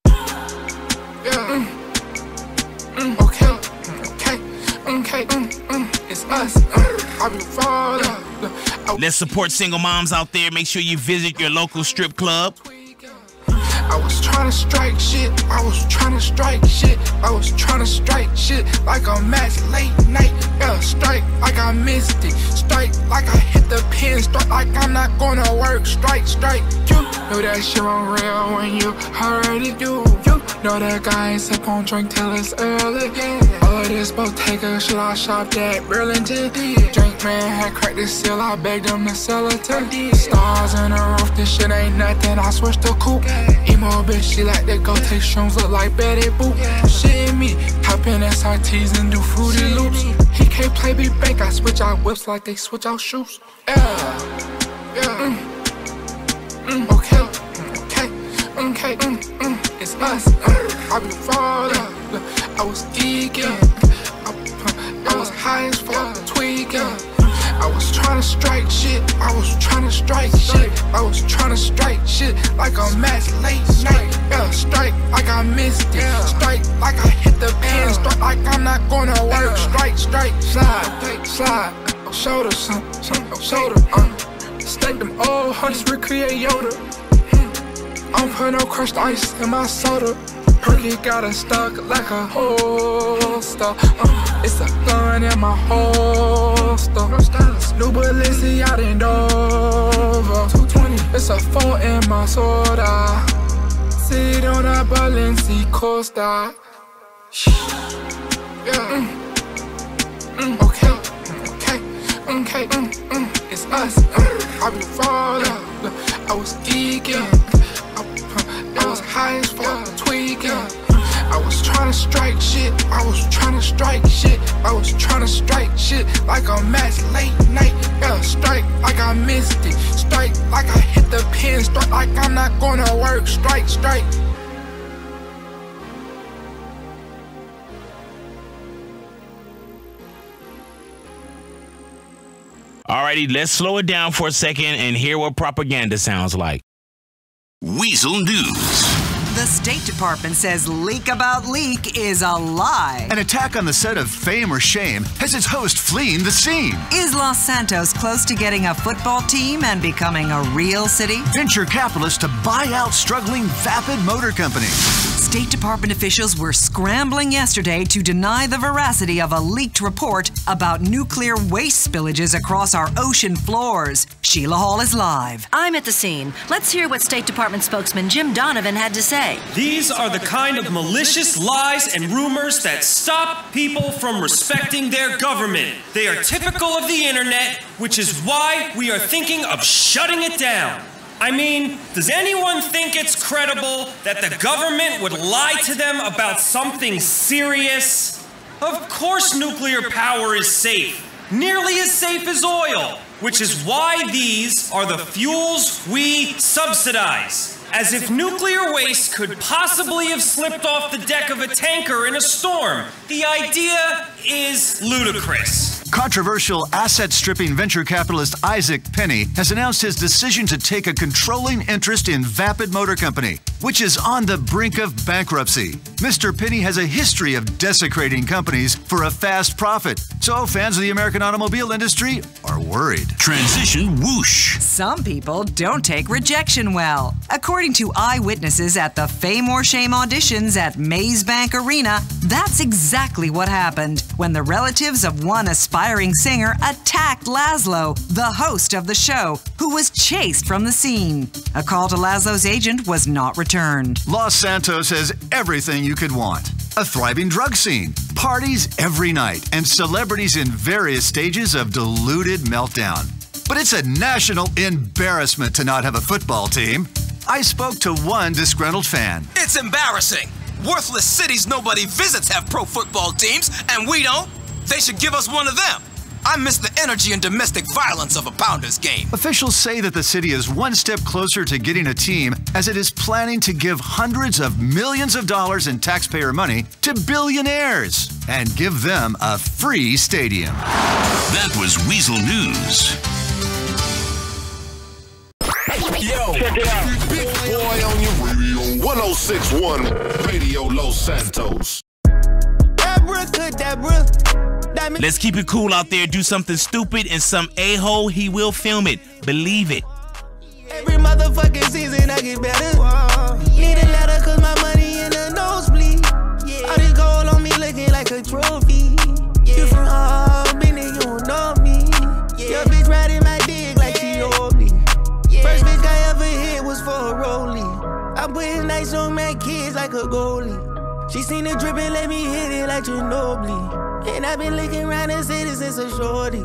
Okay, it's us. I be falling. Let's support single moms out there. Make sure you visit your local strip club. I was trying to strike shit. I was trying to strike shit. I was trying to strike shit like a match late night. Yeah, strike like I missed it. Strike like I hit the pin. Strike like I'm not gonna work. Strike, strike. You know that shit won't real when you already do. You know that guy ain't sip on drink till it's early. All of this Bottega shit I shopped at Burlington. Drink man had cracked the seal. I begged him to sell it to. Stars in the roof. This shit ain't nothing. I switched to coupe. Emo bitch, she like to go take shrooms, look like Betty Boop. Shit in me, hop in SRTs and do Fruity Loops. He can't play me bank, I switch out whips like they switch out shoes. Okay, it's us. I be falling, I was geeking, I was high as fuck, tweaking. I was trying to strike shit, I was trying to strike shit, I was trying to strike shit like a match late night. Yeah, strike like I missed it, strike like I hit the pin, strike like I'm not gonna work. Strike, strike, slide, slide, shoulder, shoulder, Stack them old hunters, recreate Yoda. I don't put no crushed ice in my soda. Perky got a stuck like a holster. It's a gun in my holster. New Balenciaga in Dover. 220. It's a 4 in my soda. Sit on a Balenciaga Costa. Okay, it's us. I be falling. I was geeking. I was high as fuck, tweaking. I was trying to strike shit. I was trying to strike shit. I was trying to strike shit like a match late night. Yeah, strike like I missed it. Strike like I hit the pin. Strike like I'm not gonna work. Strike, strike. Alrighty, let's slow it down for a second and hear what propaganda sounds like. Weasel News. The State Department says leak about leak is a lie. An attack on the set of Fame or Shame has its host fleeing the scene. Is Los Santos close to getting a football team and becoming a real city? Venture capitalists to buy out struggling Vapid Motor Company. State Department officials were scrambling yesterday to deny the veracity of a leaked report about nuclear waste spillages across our ocean floors. Sheila Hall is live. I'm at the scene. Let's hear what State Department spokesman Jim Donovan had to say. These are the kind of malicious lies and rumors that stop people from respecting their government. They are typical of the internet, which is why we are thinking of shutting it down. I mean, does anyone think it's credible that the government would lie to them about something serious? Of course nuclear power is safe, nearly as safe as oil, which is why these are the fuels we subsidize. As if nuclear waste could possibly have slipped off the deck of a tanker in a storm. The idea is ludicrous. Controversial asset-stripping venture capitalist Isaac Penny has announced his decision to take a controlling interest in Vapid Motor Company, which is on the brink of bankruptcy. Mr. Penny has a history of desecrating companies for a fast profit, so fans of the American automobile industry are worried. Transition whoosh. Some people don't take rejection well. According to eyewitnesses at the Fame or Shame auditions at Maze Bank Arena, that's exactly what happened when the relatives of one aspiring singer attacked Laszlo, the host of the show, who was chased from the scene. A call to Laszlo's agent was not returned. Los Santos has everything you could want. A thriving drug scene, parties every night, and celebrities in various stages of diluted meltdown. But it's a national embarrassment to not have a football team. I spoke to one disgruntled fan. It's embarrassing. Worthless cities nobody visits have pro football teams, and we don't. They should give us one of them. I miss the energy and domestic violence of a Pounders game. Officials say that the city is one step closer to getting a team as it is planning to give hundreds of millions of dollars in taxpayer money to billionaires and give them a free stadium. That was Weasel News. Yo, Yo, check it out. Big Boy on your radio. 1061 Radio Los Santos. Let's keep it cool out there. Do something stupid and some a-hole, he will film it. Believe it. Every motherfucking season I get better. Need a letter cause my money in the nosebleed. All this gold on me looking like a trophy. You from Albany, you don't know me. Your bitch riding my dick like she owed me. First bitch I ever hit was for a rollie. I put his nights on my kids like a goalie. She seen the drip and let me hit it like Ginobili. And I've been looking around the city since a shorty.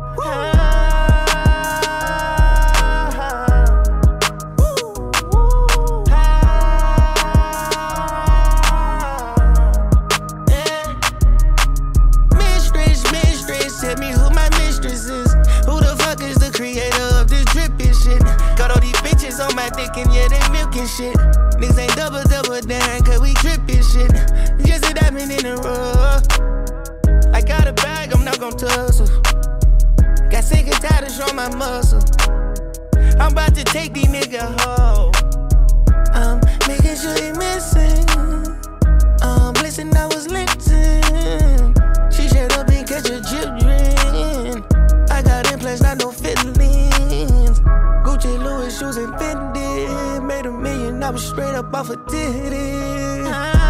Mistress, tell me who my mistress is. Who the fuck is the creator of this drippin' shit? Got all these bitches on my dick and yeah, they milkin' shit. Niggas ain't double down, cause we trippin' shit. Just a diamond in the rough. I got a bag, I'm not gon' tussle. Got sick and tired of showing my muscle. I'm about to take these niggas home. I'm making sure they missing. Listen, I was lifting. She shut up and catch a children. I got implants, not no feelings. Gucci, Louis, shoes, and Fendi. Made $1 million, I was straight up off a titty.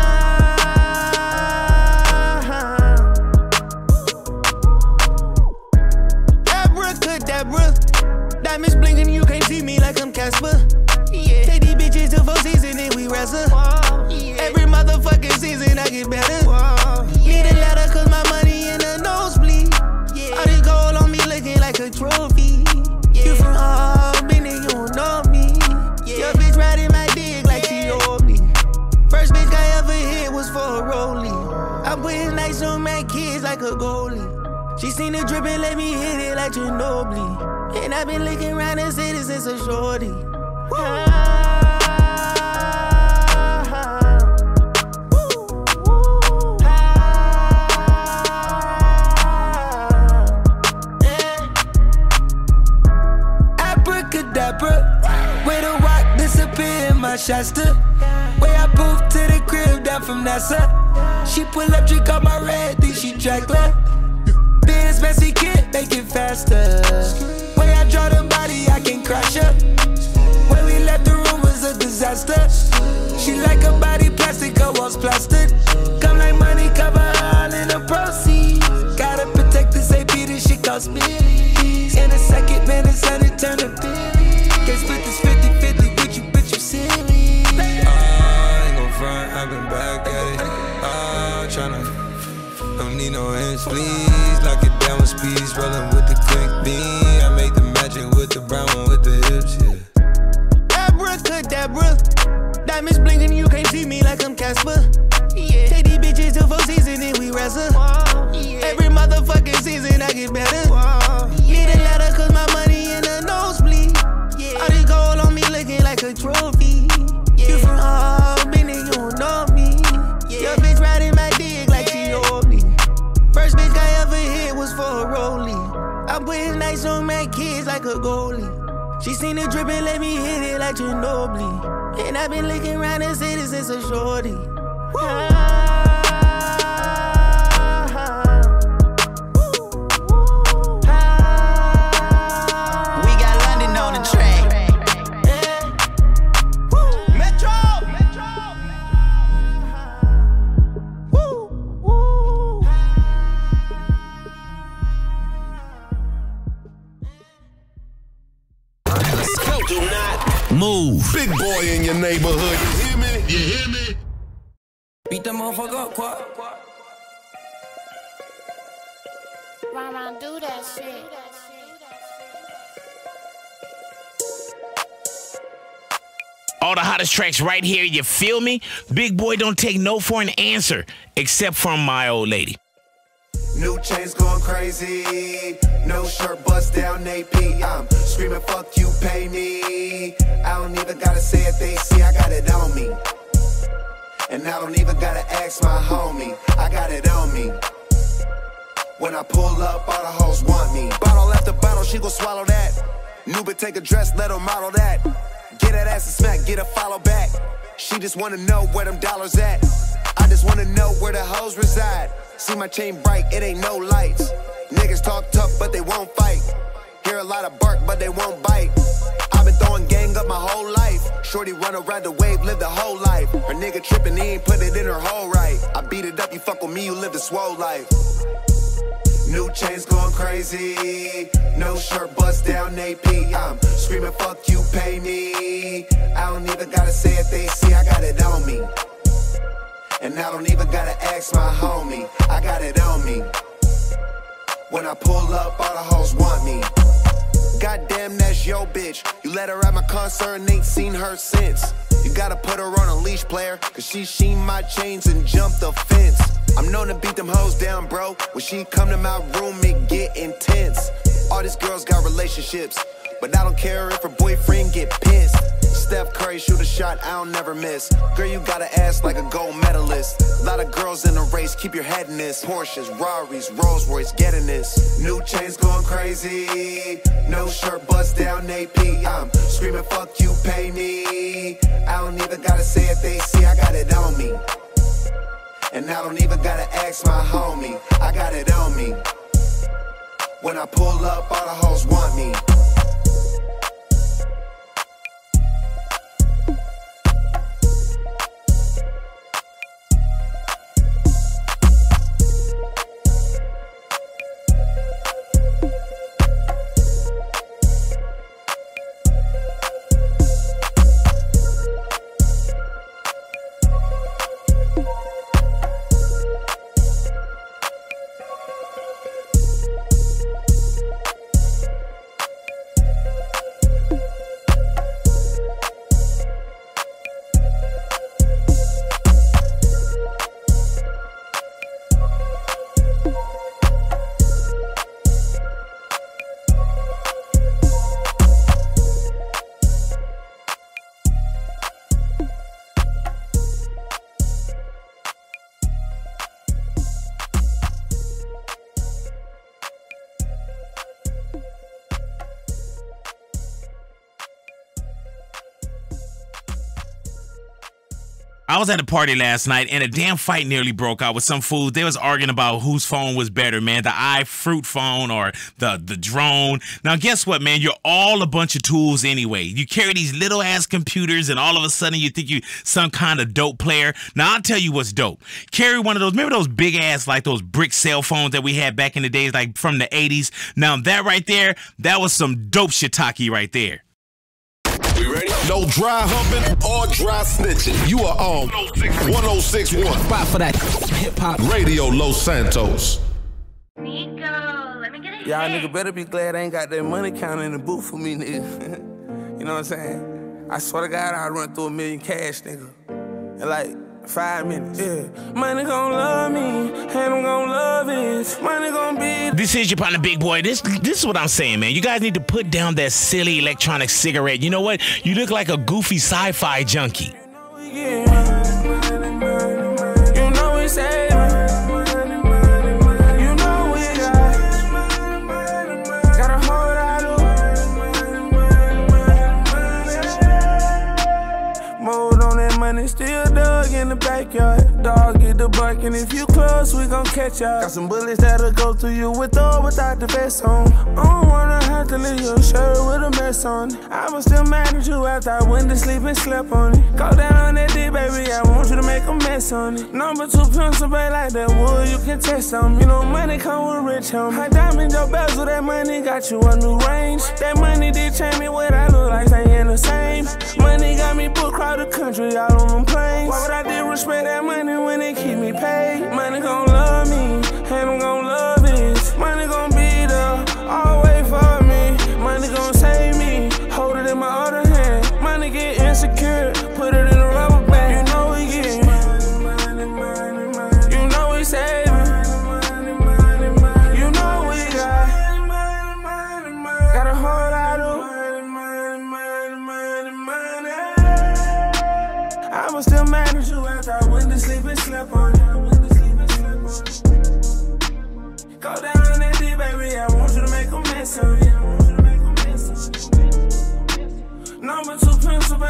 Abracadabra. Diamonds blinking, you can't see me like I'm Casper. Yeah. Take these bitches to 4 seasons and we wrestle. Yeah. Every motherfucking season I get better. Need a letter cause my money in the nosebleed. Yeah. All this gold on me looking like a trophy. Yeah. You from Albany, you don't know me. Yeah. Your bitch riding my dick like she owed me. First bitch I ever hit was for a rollie. I put his nights on my kids like a goalie. She seen the drip and let me hit it like Ginobili. And I've been looking around the city since a shorty. Abracadabra, where the rock disappear in my Shasta. Way I moved to the crib down from NASA. She pull up, drink on my red, think she track left. This messy kid, make it faster. Way I draw the body, I can crash her. When we left the room was a disaster. She like her body plastic, her walls plastered. Come like money, cover all in the proceeds. Gotta protect this AP, this shit cost millions. In a second, man, it's time to turn to billions. Can't split this 50-50 with you, bitch, you silly. I ain't gon' front, I've been back at it. Tryna, don't need no hands, please. Lock it down with speeds, rolling with the quick beam. I make the magic with the brown one with the hips, yeah. Abracadabra, diamonds blinking, you can't see me like I'm Casper. Yeah. Take these bitches to 4 seasons and we wrestle. Yeah. Every motherfucking season I get better. Need a letter cause my money in the nosebleed. Yeah. All this gold on me looking like a trophy. Yeah. You from Albany, you don't know me. Yeah. Your bitch riding my dick like she owed me. First bitch I ever hit was for a rollie. I put his nights on my kids like a goalie. She seen the drip and let me hit it like Ginobili. And I've been looking around the city since a shorty. Move. Big boy in your neighborhood. You hear me? You hear me? Beat that motherfucker up, quad. Run, do that shit. All the hottest tracks right here, you feel me? Big boy don't take no for an answer, except from my old lady. New chains going crazy. No shirt bust down AP. I'm screaming, fuck you, pay me. I don't even gotta say it, they see I got it on me. And I don't even gotta ask my homie. I got it on me. When I pull up, all the hoes want me. Bottle after bottle, she gon' swallow that. New but take a dress, let her model that. Get that ass a smack, get a follow back. She just wanna know where them dollars at. I just wanna know where the hoes reside. See my chain bright, it ain't no lights. Niggas talk tough, but they won't fight. Hear a lot of bark, but they won't bite. I've been throwing gang up my whole life. Shorty run around the wave, live the whole life. Her nigga tripping, he ain't put it in her hole right. I beat it up, you fuck with me, you live the swole life. New chains going crazy. No shirt, bust down AP. I'm screaming, fuck you, pay me. I don't even gotta say it, they see I got it on me. And I don't even gotta ask my homie. I got it on me. When I pull up, all the hoes want me. Goddamn, that's your bitch. You let her at my concert and ain't seen her since. You gotta put her on a leash, player, cause she seen my chains and jumped the fence. I'm known to beat them hoes down, bro. When she come to my room, it get intense. All these girls got relationships, but I don't care if her boyfriend get pissed. Steph Curry shoot a shot, I don't never miss. Girl, you got an ass like a gold medalist. Lot of girls in the race, keep your head in this. Porsches, Rarries, Rolls Royce, getting this. New chains going crazy. No shirt, bust down AP. I'm screaming, fuck you, pay me. I don't even gotta say it, they see I got it on me. And I don't even gotta ask my homie. I got it on me. When I pull up, all the hoes want me. I was at a party last night and a damn fight nearly broke out with some fools. They was arguing about whose phone was better, man, the iFruit phone or the drone. Now, guess what, man? You're all a bunch of tools anyway. You carry these little ass computers and all of a sudden you think you some kind of dope player. Now, I'll tell you what's dope. Carry one of those, remember those big ass, like those brick cell phones that we had back in the days, like from the 80s? Now, that right there, that was some dope shiitake right there. We ready? No dry humping or dry snitching. You are on 1061. Spot for that hip-hop. Radio Los Santos. Nico, let me get a Y'all nigga better be glad I ain't got that money counter in the booth for me, nigga. You know what I'm saying? I swear to God, I'll run through $1 million cash, nigga. In like 5 minutes. Yeah. Money gon' love me, and I'm gon' love it. Money gon' be. This is your partner, Big Boy. This is what I'm saying, man. You guys need to put down that silly electronic cigarette. You know what? You look like a goofy sci-fi junkie. You know we say. You know we got a whole lot of mold on that money, still dug in the backyard. Dog get the barking, if you close, we gon' catch y'all. Got some bullets that'll go through you with or without the vest on. I don't wanna have to leave your shirt with a mess on it. I was still mad at you after I went to sleep and slept on it. Go down on that D, baby, I want you to make a mess on it. Number 2 pencil, baby, like that wood, you can test on me. You know money come with rich homie. High diamond, your bezel, that money got you a new range. That money did change me what I look like, staying the same. Money got me booked across the country, all on them planes. Why would I disrespect that money when they keep me paid? Money gon' love me, and I'm gon' love it. Money gon' be there, always for me. Money gon' save me, hold it in my other hand. Money get insecure, put it in a rubber band. You know we get, you know we saving. You know we got a whole lot of. I was still mad at you after I went to sleep and slept on it. Go down on that D, baby, I want you to make a mess of it. Number 2 pencil,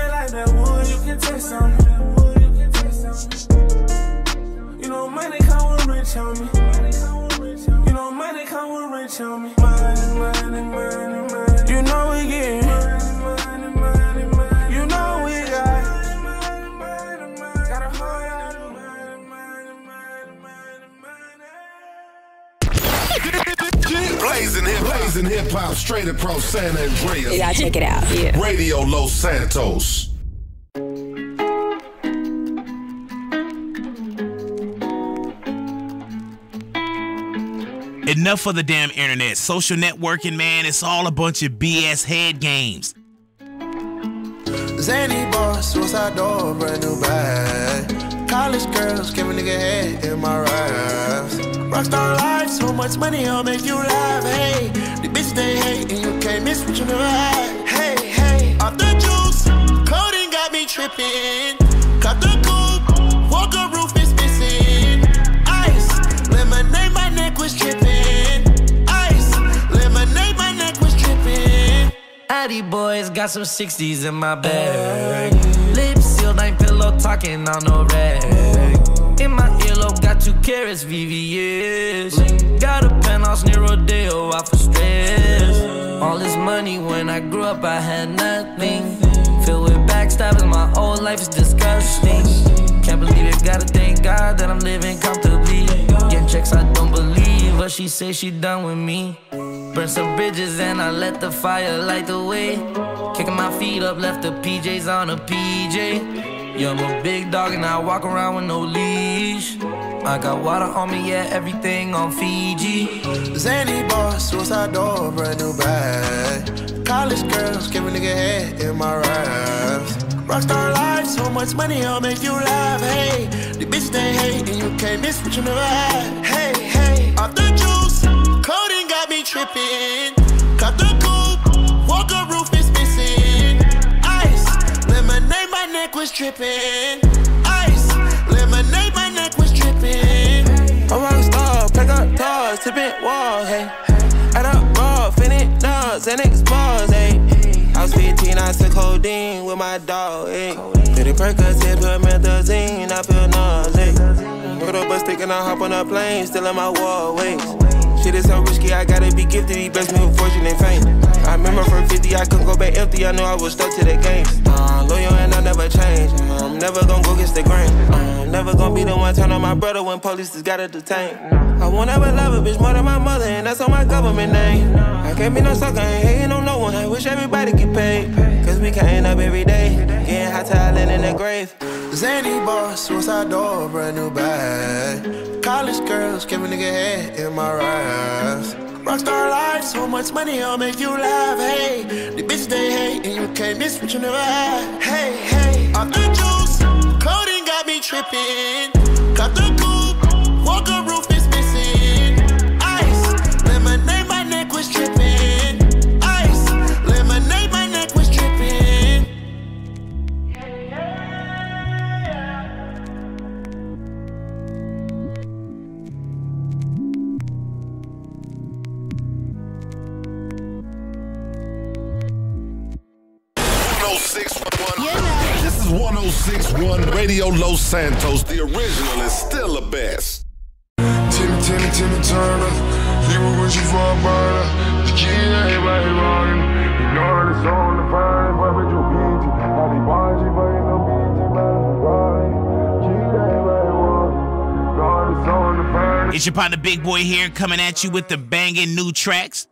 Straight across San Andreas. You gotta check it out. Yeah. Radio Los Santos. Enough of the damn internet. Social networking, man, it's all a bunch of BS head games. Zany boss, suicide door, brand new bag. College girls, give a nigga head in my raps. Rockstar life, so much money, I'll make you laugh. Hey, the bitch they hate, and you can't miss what you never had. Hey, hey, off the juice, coding got me tripping. Cut the coupe, Walker roof is missing. Ice, lemonade, my neck was tripping. Ice, lemonade, my neck was tripping. Addy boys got some 60s in my bag. Lips sealed, ain't pillow talking on no rag. In my earlobe, got 2 carats, VVS. Got a penthouse near Rodeo, out for stress. All this money, when I grew up, I had nothing. Filled with backstabbing, my whole life is disgusting. Can't believe it, gotta thank God that I'm living comfortably. Getting checks, I don't believe, but she say she done with me. Burn some bridges and I let the fire light the way. Kicking my feet up, left the PJs on a PJ. Yeah, I'm a big dog and I walk around with no leash. I got water on me, yeah, everything on Fiji. Zany boss, suicide door, brand new bag. College girls, give a nigga head in my raps. Rockstar life, so much money, I'll make you laugh. Hey, the bitch they hate, and you can't miss what you never had. Hey, hey, off the juice, coding got me tripping. Cut the coupe, Walker roof is missing. Ice, lemonade, my neck was tripping. Ice, lemonade, my neck was tripping. A rockstar, pack up toys, tipping walls, hey. Add up raw, finish nuts, and expose, hey. I was 15, I took codeine with my dog, hey. Did it Percocet, put methazine, I feel nauseous. Put up a stick and I hop on a plane, still in my wallways. Shit is so risky, I gotta be gifted. He blessed me with fortune and fame. I remember from 50, I couldn't go back empty. I knew I was stuck to the game. Loyal and I never change. I'm never gonna go against the grain. I'm never gonna be the one turn on my brother when police just gotta detain. I won't ever love a bitch more than my mother, and that's on my government name. I can't be no sucker, I ain't hating on no one. I wish everybody get paid, cause we can't up every day. Getting hot talent in the grave. Zany boss, suicide door, brand new bag. College girls, give a nigga head in my raps. Rockstar life, so much money, I'll make you laugh. Hey, the bitch they hate, and you can't miss what you never had. Hey, hey, off the juice, coding got me tripping. Cut the coupe, Walker roof is missing. Ice, lemonade, my neck was tripping. Ice, lemonade, my neck was tripping. This is 106.1 Radio Los Santos. The original is still the best. Timmy Turner, he was wishing for a burner. The kid, everybody running. You know the song, the fire, but with your beat, how they want you, but you know beat, man, running. Kid, everybody running. You know the song, the fire. It's your partner Big Boy here, coming at you with the banging new tracks.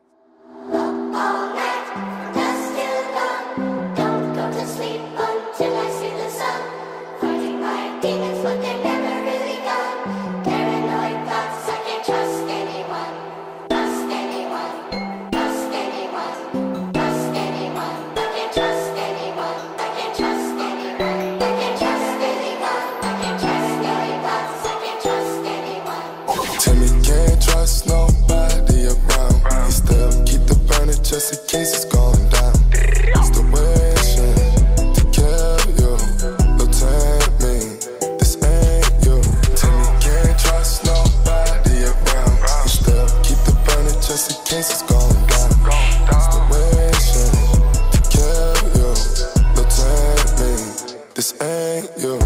Just in case it's going down. It's the wishing to kill you. Don't tempt me, this ain't you. Tell me can't trust nobody around. You still keep the burner just in case it's going down. It's the wishing to kill you. Don't tempt me, this ain't you.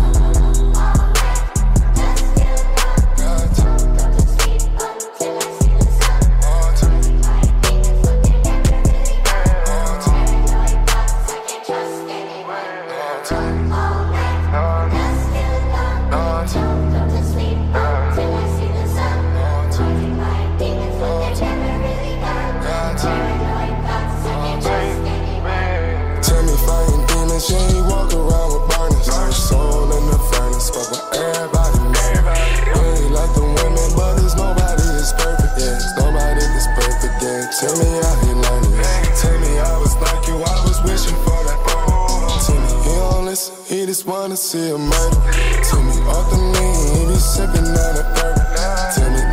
wanna see a murder. Tell me off the lean, he be sipping on a bourbon. Tell me